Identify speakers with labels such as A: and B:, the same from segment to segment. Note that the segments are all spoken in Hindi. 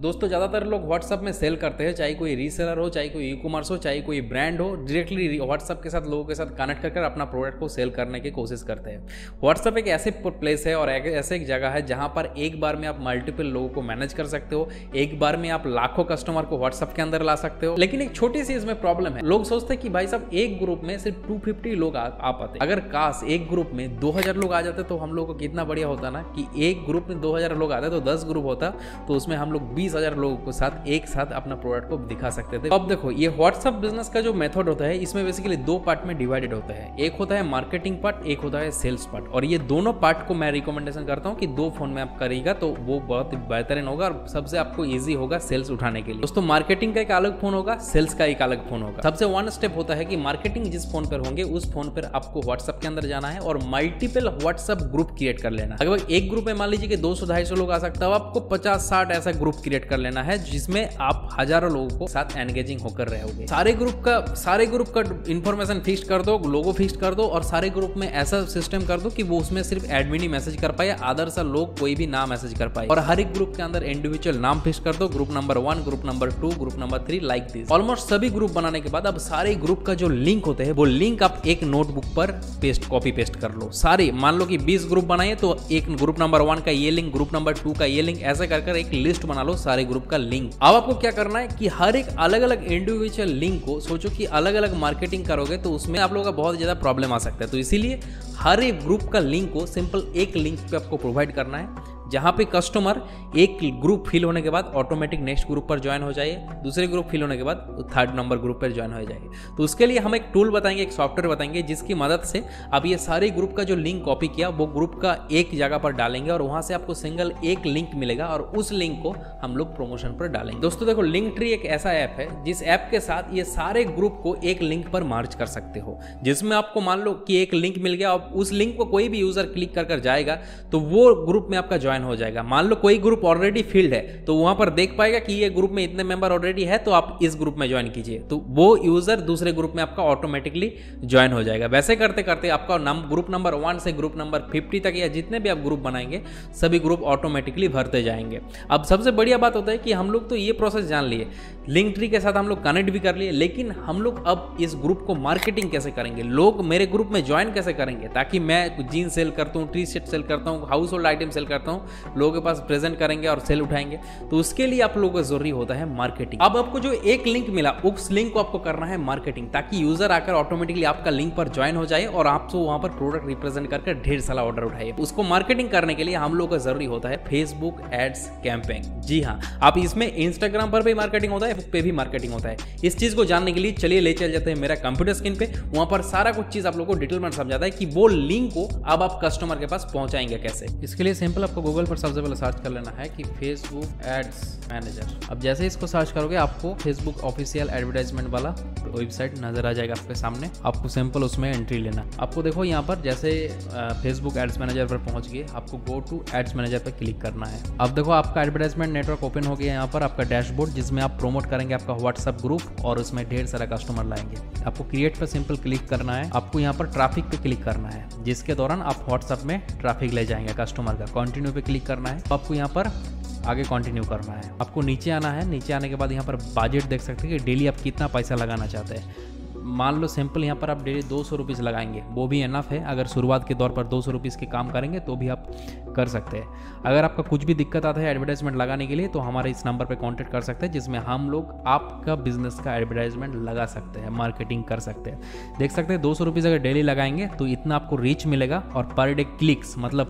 A: दोस्तों ज़्यादातर लोग व्हाट्सअप में सेल करते हैं, चाहे कोई रीसेलर हो, चाहे कोई ई कॉमर्स हो, चाहे कोई ब्रांड हो, डायरेक्टली व्हाट्सअप के साथ लोगों के साथ कनेक्ट कर अपना प्रोडक्ट को सेल करने की कोशिश करते हैं। व्हाट्सअप एक ऐसे प्लेस है और ऐसे एक जगह है जहाँ पर एक बार में आप मल्टीपल लोगों को मैनेज कर सकते हो, एक बार में आप लाखों कस्टमर को व्हाट्सअप के अंदर ला सकते हो। लेकिन एक छोटी सी इसमें प्रॉब्लम है, लोग सोचते हैं कि भाई साहब एक ग्रुप में सिर्फ 250 लोग आ पाते। अगर काश एक ग्रुप में 2000 लोग आ जाते तो हम लोग को कितना बढ़िया होता ना, कि एक ग्रुप में 2000 लोग आते तो 10 ग्रुप होता तो उसमें हम लोग 20,000 लोगों के साथ एक साथ अपना प्रोडक्ट को दिखा सकते थे। अब देखो ये व्हाट्सएप बिजनेस का जो मेथड होता है इसमें बेसिकली दो पार्ट में डिवाइडेड होता है, एक होता है मार्केटिंग पार्ट, एक होता है सेल्स पार्ट। और ये दोनों पार्ट को मैं रिकमेंडेशन करता हूँ कि दो फोन में आप करिएगा तो वो बहुत बेहतरीन होगा और सबसे आपको ईजी होगा सेल्स उठाने के लिए। दोस्तों मार्केटिंग का एक अलग फोन होगा, सेल्स का एक अलग फोन होगा। सबसे वन स्टेप होता है कि मार्केटिंग जिस फोन पर होंगे उस फोन पर आपको व्हाट्सएप के अंदर जाना है और मल्टीपल व्हाट्सएप ग्रुप क्रिएट कर लेना। लगभग एक ग्रुप में मान लीजिए कि 200-250 लोग आ सकता है, आपको 50-60 ऐसा ग्रुप क्रिएट कर लेना है जिसमें आप हजारों लोगों को साथ एंगेजिंग होकर रहोगे। सारे ग्रुप का इंफॉर्मेशन फिक्स कर दो, लोगो फिक्स कर दो और सारे ग्रुप में ऐसा सिस्टम कर दो कि वो उसमें सिर्फ एडमिन ही मैसेज कर पाए, अदर्स लोग कोई भी ना मैसेज कर पाए। और हर एक ग्रुप के अंदर इंडिविजुअल नाम फिक्स कर दो, group number 1, group number 2, group number 3, like this. Almost सभी ग्रुप बनाने के बाद अब सारे ग्रुप का जो लिंक होते हैं वो लिंक आप एक नोटबुक पर कॉपी पेस्ट कर लो। सारे मान लो कि 20 ग्रुप बनाए तो एक ग्रुप नंबर 1 का ये लिंक, ग्रुप नंबर 2 का ये लिंक, ऐसे कर एक लिस्ट बना लो सारे ग्रुप का लिंक। अब आपको क्या करना है कि हर एक अलग अलग इंडिविजुअल लिंक को सोचो कि अलग अलग मार्केटिंग करोगे तो उसमें आप लोगों का बहुत ज्यादा प्रॉब्लम आ सकता है। तो इसीलिए हर एक ग्रुप का लिंक को सिंपल एक लिंक पे आपको प्रोवाइड करना है, जहां पे कस्टमर एक ग्रुप फिल होने के बाद ऑटोमेटिक नेक्स्ट ग्रुप पर ज्वाइन हो जाए, दूसरे ग्रुप फिल होने के बाद थर्ड नंबर ग्रुप पर ज्वाइन हो जाए। तो उसके लिए हम एक टूल बताएंगे, एक सॉफ्टवेयर बताएंगे जिसकी मदद से आप ये सारे ग्रुप का जो लिंक कॉपी किया वो ग्रुप का एक जगह पर डालेंगे और वहां से आपको सिंगल एक लिंक मिलेगा और उस लिंक को हम लोग प्रमोशन पर डालेंगे। दोस्तों देखो लिंकट्री एक ऐसा ऐप है जिस ऐप के साथ ये सारे ग्रुप को एक लिंक पर मार्च कर सकते हो, जिसमें आपको मान लो कि एक लिंक मिल गया, अब उस लिंक को कोई भी यूजर क्लिक कर जाएगा तो वो ग्रुप में आपका ज्वाइन हो जाएगा। मान लो कोई ग्रुप ऑलरेडी फील्ड है तो वहां पर देख पाएगा कि ये ग्रुप में इतने मेंबर ऑलरेडी है तो आप इस ग्रुप में ज्वाइन कीजिए, तो वो यूजर दूसरे ग्रुप में आपका ऑटोमेटिकली ज्वाइन हो जाएगा। वैसे करते करते आपका ग्रुप नंबर 1 से ग्रुप नंबर 50 तक या जितने भी आप ग्रुप बनाएंगे सभी ग्रुप ऑटोमेटिकली भरते जाएंगे। अब सबसे बढ़िया बात होता है कि हम लोग तो ये प्रोसेस जान लिए, लिंकट्री के साथ हम लोग कनेक्ट भी कर लिए, लेकिन हम लोग अब इस ग्रुप को मार्केटिंग कैसे करेंगे, लोग मेरे ग्रुप में ज्वाइन कैसे करेंगे, ताकि मैं जीन्स सेल करता हूँ, टी शर्ट सेल करता हूँ, हाउस होल्ड आइटम सेल करता हूँ, लोगों के पास प्रेजेंट करेंगे और सेल उठाएंगे। तो उसके लिए आप लोगों को जरूरी होता है मार्केटिंग। अब आपको जो एक लिंक मिला उस लिंक को आपको करना है मार्केटिंग, ताकि यूजर आकर ऑटोमेटिकली आपका लिंक पर ज्वाइन हो जाए और आपको वहां पर प्रोडक्ट रिप्रेजेंट करके ढेर सारा ऑर्डर उठाए। उसको मार्केटिंग करने के लिए हम लोग को जरूरी होता है फेसबुक एड्स कैंपेन। जी हाँ, आप इसमें इंस्टाग्राम पर भी मार्केटिंग होता है, फेसबुक पे भी मार्केटिंग होता है। इस चीज को जानने के लिए चलिए ले चल जाते हैं मेरा कंप्यूटर स्क्रीन पे, वहां पर सारा कुछ चीज आप लोग को डिटेल में समझाता है कि वो लिंक को अब आप कस्टमर के पास पहुंचाएंगे कैसे। इसके लिए सिंपल आपको गूगल पर सबसे पहले सर्च कर लेना है कि फेसबुक एड्स मैनेजर। अब जैसे इसको सर्च करोगे आपको फेसबुक ऑफिशियल एडवर्टाइजमेंट वाला वेबसाइट नजर आ जाएगा आपके सामने, आपको सिंपल उसमें एंट्री लेना। आपको देखो यहाँ पर जैसे फेसबुक एड्स मैनेजर पर पहुंच गए, आपको गो टू एड्स मैनेजर पर क्लिक करना है। अब देखो आपका एडवर्टाइजमेंट नेटवर्क ओपन हो गया, यहाँ पर आपका डैशबोर्ड जिसमें आप प्रमोट करेंगे आपका व्हाट्सएप ग्रुप और उसमें ढेर सारा कस्टमर लाएंगे। आपको क्रिएट पर सिंपल क्लिक करना है, आपको यहाँ पर ट्रैफिक पे क्लिक करना है, जिसके दौरान आप व्हाट्सएप में ट्रैफिक ले जाएंगे कस्टमर का। कंटिन्यू पे क्लिक करना है, तो आपको यहाँ पर आगे कंटिन्यू करना है। आपको नीचे आना है, नीचे आने के बाद यहाँ पर बजट देख सकते हैं कि डेली आप कितना पैसा लगाना चाहते हैं। मान लो सिंपल यहाँ पर आप डेली 200 रुपीज़ लगाएंगे, वो भी इनफ है। अगर शुरुआत के दौर पर 200 रुपीज़ के काम करेंगे तो भी आप कर सकते हैं। अगर आपका कुछ भी दिक्कत आता है एडवर्टाइजमेंट लगाने के लिए तो हमारे इस नंबर पे कांटेक्ट कर सकते हैं, जिसमें हम लोग आपका बिजनेस का एडवर्टाइजमेंट लगा सकते हैं, मार्केटिंग कर सकते हैं। देख सकते हैं 200 रुपीज़ अगर डेली लगाएंगे तो इतना आपको रीच मिलेगा और पर डे क्लिक्स मतलब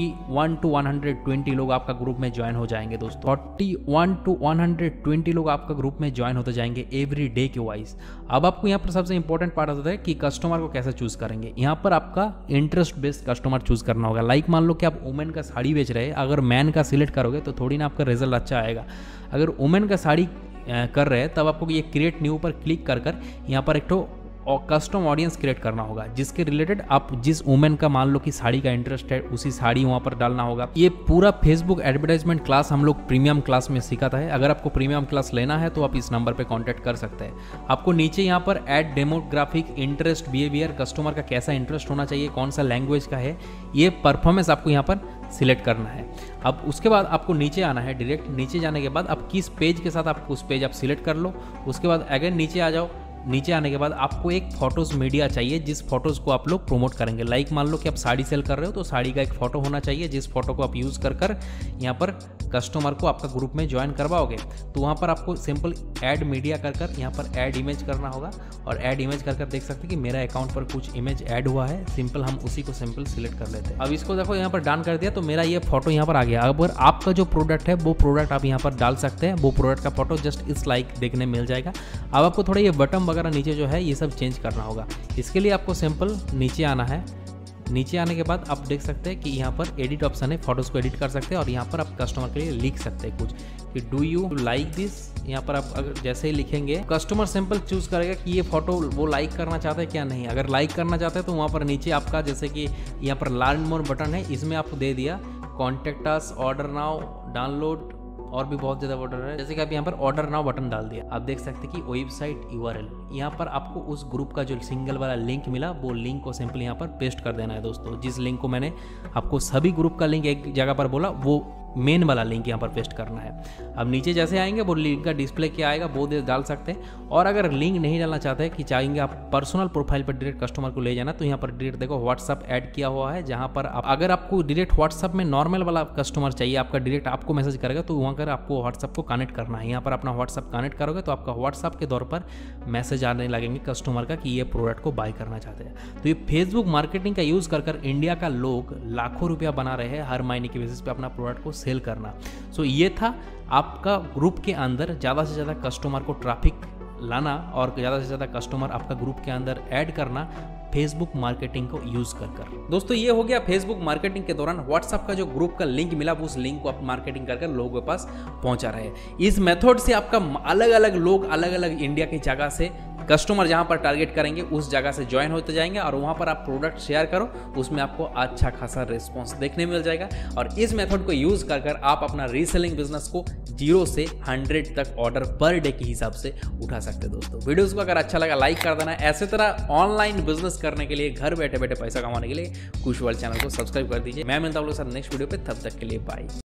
A: 41 to 120 लोग आपका ग्रुप में ज्वाइन हो जाएंगे। दोस्तों 41 to 120 लोग आपका ग्रुप में ज्वाइन होते जाएंगे एवरी डे के वाइज। अब आपको यहाँ पर सबसे इंपॉर्टेंट पार्ट होता है कि कस्टमर को कैसे चूज करेंगे। यहाँ पर आपका इंटरेस्ट बेस्ड कस्टमर चूज करना होगा। लाइक मान लो कि आप वुमेन का साड़ी बेच रहे हैं, अगर मैन का सिलेक्ट करोगे तो थोड़ी ना आपका रिजल्ट अच्छा आएगा। अगर वुमेन का साड़ी कर रहे हैं तब आपको ये क्रिएट न्यू पर क्लिक कर यहाँ पर एक तो और कस्टम ऑडियंस क्रिएट करना होगा जिसके रिलेटेड आप जिस वुमेन का मान लो कि साड़ी का इंटरेस्ट है उसी साड़ी वहां पर डालना होगा। ये पूरा फेसबुक एडवर्टाइजमेंट क्लास हम लोग प्रीमियम क्लास में सिखाता है। अगर आपको प्रीमियम क्लास लेना है तो आप इस नंबर पे कांटेक्ट कर सकते हैं। आपको नीचे यहाँ पर ad demographic, interest, behaviour, customer का कैसा इंटरेस्ट होना चाहिए, कौन सा लैंग्वेज का है, ये परफॉर्मेंस आपको यहाँ पर सिलेक्ट करना है। अब उसके बाद आपको नीचे आना है, डायरेक्ट नीचे जाने के बाद अब किस पेज के साथ आपको उस पेज आप सिलेक्ट कर लो। उसके बाद अगेन नीचे आ जाओ। नीचे आने के बाद आपको एक फोटोज़ मीडिया चाहिए जिस फोटोज़ को आप लोग प्रमोट करेंगे। लाइक मान लो कि आप साड़ी सेल कर रहे हो तो साड़ी का एक फ़ोटो होना चाहिए जिस फोटो को आप यूज़ कर यहाँ पर कस्टमर को आपका ग्रुप में ज्वाइन करवाओगे। तो वहाँ पर आपको सिंपल ऐड मीडिया कर यहाँ पर ऐड इमेज करना होगा और ऐड इमेज कर देख सकते हैं कि मेरा अकाउंट पर कुछ इमेज ऐड हुआ है। सिंपल हम उसी को सिंपल सिलेक्ट कर लेते हैं। अब इसको देखो यहाँ पर डन कर दिया तो मेरा ये फोटो यहाँ पर आ गया। अगर आपका जो प्रोडक्ट है वो प्रोडक्ट आप यहाँ पर डाल सकते हैं, वो प्रोडक्ट का फोटो जस्ट इस लाइक देखने मिल जाएगा। अब आपको थोड़ा ये बटन वगैरह नीचे जो है ये सब चेंज करना होगा। इसके लिए आपको सिंपल नीचे आना है। नीचे आने के बाद आप देख सकते हैं कि यहाँ पर एडिट ऑप्शन है, फोटोज़ को एडिट कर सकते हैं और यहाँ पर आप कस्टमर के लिए लिख सकते हैं कुछ कि डू यू लाइक दिस। यहाँ पर आप अगर जैसे ही लिखेंगे कस्टमर सिंपल चूज करेगा कि ये फोटो वो लाइक करना चाहता है क्या नहीं। अगर लाइक करना चाहता है तो वहाँ पर नीचे आपका जैसे कि यहाँ पर लर्न मोर बटन है, इसमें आपको दे दिया contact us, order now, download और भी बहुत ज़्यादा बटन है। जैसे कि आप यहाँ पर ऑर्डर नाउ बटन डाल दिया, आप देख सकते हैं कि वेबसाइट URL यहाँ पर आपको उस ग्रुप का जो सिंगल वाला लिंक मिला वो लिंक को सिंपल यहाँ पर पेस्ट कर देना है दोस्तों। जिस लिंक को मैंने आपको सभी ग्रुप का लिंक एक जगह पर बोला वो मेन वाला लिंक यहाँ पर पेस्ट करना है। अब नीचे जैसे आएंगे वो लिंक का डिस्प्ले क्या आएगा वो डाल सकते हैं। और अगर लिंक नहीं डालना चाहते हैं कि चाहेंगे आप पर्सनल प्रोफाइल पर डायरेक्ट कस्टमर को ले जाना तो यहाँ पर डायरेक्ट देखो व्हाट्सअप ऐड किया हुआ है, जहाँ पर अगर आपको डायरेक्ट व्हाट्सअप में नॉर्मल वाला कस्टमर चाहिए आपका डायरेक्ट आपको मैसेज करेगा तो वहाँ कर आपको व्हाट्सअप को कनेक्ट करना है। यहाँ पर अपना व्हाट्सअप कनेक्ट करोगे तो आपका व्हाट्सअप के तौर पर मैसेज आने लगेंगे कस्टमर का कि ये प्रोडक्ट को बाय करना चाहते हैं। तो ये फेसबुक मार्केटिंग का यूज़ कर इंडिया का लोग लाखों रुपया बना रहे हैं हर महीने के बेसिस पे अपना प्रोडक्ट को सेल करना। सो ये था आपका ग्रुप के अंदर ज़्यादा से ज़्यादा कस्टमर को ट्रैफिक लाना और ज़्यादा से ज़्यादा कस्टमर आपका ग्रुप के अंदर ऐड करना फेसबुक मार्केटिंग को यूज़ कर। दोस्तों ये हो गया फेसबुक मार्केटिंग के दौरान व्हाट्सअप का जो ग्रुप का लिंक मिला उस लिंक को आप मार्केटिंग कर लोगों के पास पहुंचा रहे हैं। इस मेथड से आपका अलग अलग लोग अलग अलग इंडिया की जगह से कस्टमर जहां पर टारगेट करेंगे उस जगह से ज्वाइन होते जाएंगे और वहां पर आप प्रोडक्ट शेयर करो, उसमें आपको अच्छा खासा रिस्पॉन्स देखने मिल जाएगा। और इस मेथड को यूज़ कर आप अपना रीसेलिंग बिजनेस को 0 से 100 तक ऑर्डर पर डे के हिसाब से उठा सकते हैं। दोस्तों वीडियोस को अगर अच्छा लगा लाइक कर देना। ऐसे तरह ऑनलाइन बिजनेस करने के लिए घर बैठे बैठे पैसा कमाने के लिए कुश वर्ल्ड चैनल को सब्सक्राइब कर दीजिए। मैं मिलता हूं लोगों के साथ नेक्स्ट वीडियो पे, तब तक के लिए बाय।